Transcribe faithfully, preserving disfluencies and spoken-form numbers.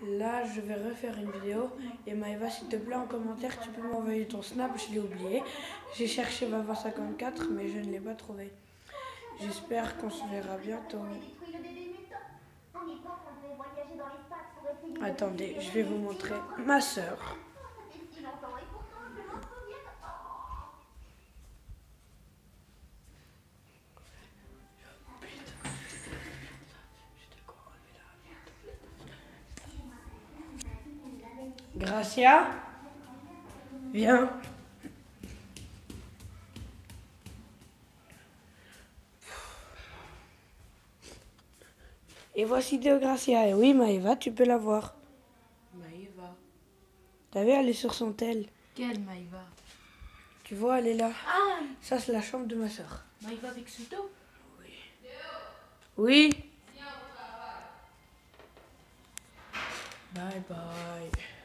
Là, je vais refaire une vidéo. Et Maëva, s'il te plaît, en commentaire, tu peux m'envoyer ton snap, je l'ai oublié. J'ai cherché Vava cinquante-quatre, mais je ne l'ai pas trouvé. J'espère qu'on se verra bientôt. Attendez, je vais vous montrer ma sœur. Gracia, viens. Et voici de Gracia. Et oui, Maëva, tu peux la voir. Maëva. T'as vu, elle est sur son tel. Quelle Maëva? Tu vois, elle est là. Ah, ça, c'est la chambre de ma soeur. Maëva avec Suto? Oui. Oui. Bye bye.